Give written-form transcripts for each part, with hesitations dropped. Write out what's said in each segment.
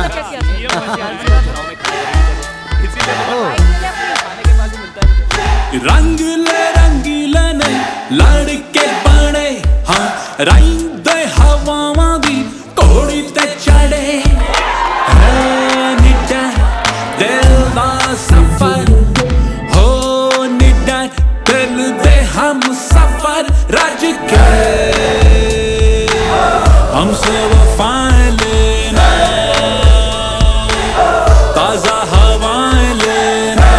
रंगीले नहीं लड़के बने हाँ राइंदे हवावां दी कोड़ी ते चढ़े निडा दिल दा सफर हो निडा दिल दे हम सफर रज के हमसे वफाएं लेना ताजा हवाएं लेना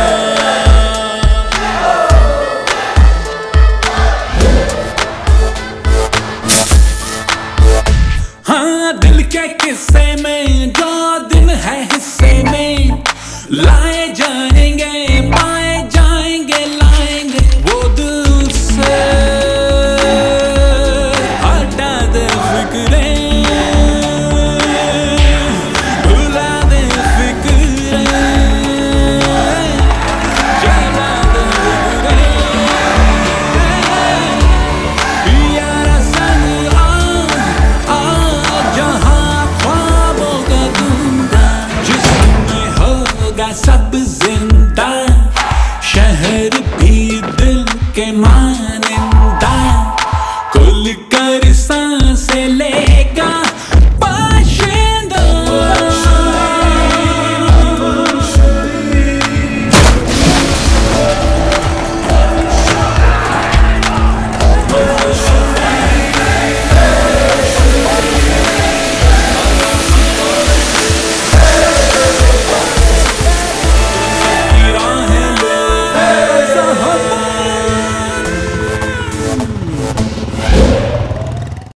हाँ दिल के किस्से में जो दिन है हिस्से में लाए जाएंगे पाए जाएंगे लाएंगे वो दिल से हटा दे फिक्रें भुला दे फिक्रें जला दे फिक्रें यारा संग आ जहाँ ख्वाबों का दूंगा जिसमें होगा सब जिंदा शहर भी दिल के